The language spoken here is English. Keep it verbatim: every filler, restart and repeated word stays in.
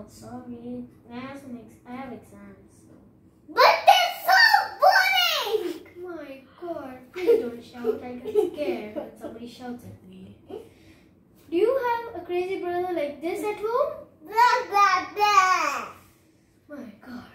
Oh, sorry. I have some ex I have exams. So. But that's so funny! My God, please don't shout. I get scared when somebody shouts at me. Do you have a crazy brother like this at home? Blah, blah, blah. My God.